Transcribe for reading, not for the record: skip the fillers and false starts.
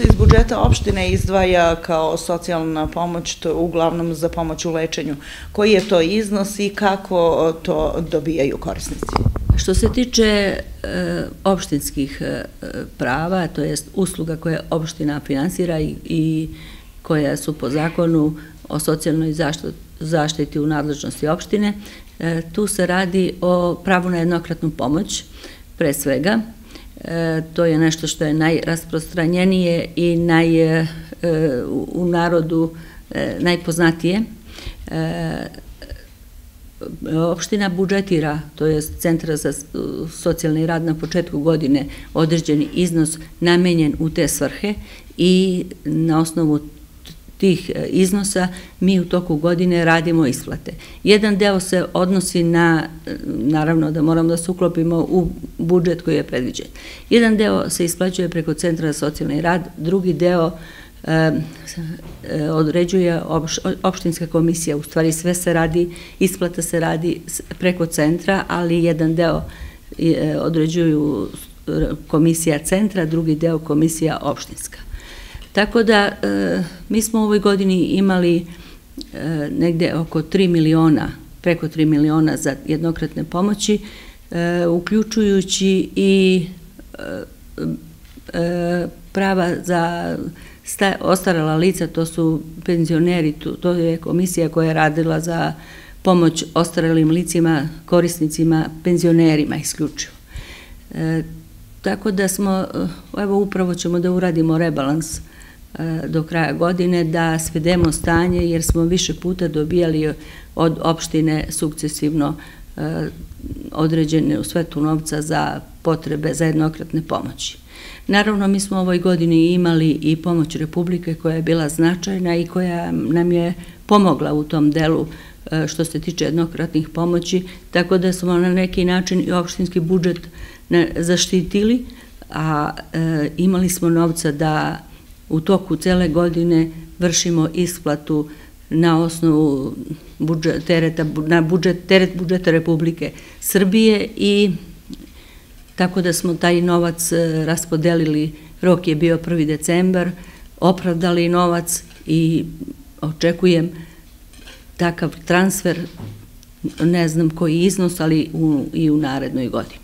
se iz budžeta opštine izdvaja kao socijalna pomoć, to je uglavnom za pomoć u lečenju. Koji je to iznos i kako to dobijaju korisnici? Što se tiče opštinskih prava, to jest usluga koje opština finansira i koja su po zakonu o socijalnoj zaštiti u nadležnosti opštine, tu se radi o pravu na jednokratnu pomoć, pre svega. To je nešto što je najrasprostranjenije i u narodu najpoznatije. Opština budžetira, to je Centar za socijalni rad na početku godine, određeni iznos namenjen u te svrhe i na osnovu tih iznosa mi u toku godine radimo isplate. Jedan deo se odnosi na, naravno da moramo da se uklopimo u budžet koji je predviđen. Jedan deo se isplaćuje preko Centra za socijalni rad, drugi deo određuje opštinska komisija, u stvari sve se radi, isplata se radi preko centra, ali jedan deo određuju komisija centra, drugi deo komisija opštinska. Tako da mi smo u ovoj godini imali negde oko 3 miliona, preko 3 miliona za jednokratne pomoći, uključujući i prava za ostarela lica, to su penzioneri, to je komisija koja je radila za pomoć ostarelim licima, korisnicima, penzionerima isključivo. Tako da smo, evo upravo ćemo da uradimo rebalans do kraja godine, da svedemo stanje, jer smo više puta dobijali od opštine sukcesivno određene svetu novca za potrebe za jednokratne pomoći. Naravno, mi smo u ovoj godini imali i pomoć Republike koja je bila značajna i koja nam je pomogla u tom delu što se tiče jednokratnih pomoći, tako da smo na neki način i opštinski budžet zaštitili, a imali smo novca da u toku cele godine vršimo isplatu na osnovu teret budžeta Republike Srbije i tako da smo taj novac raspodelili, rok je bio 1. decembar, opravdali novac i očekujem takav transfer, ne znam koji iznos, ali i u narednoj godini.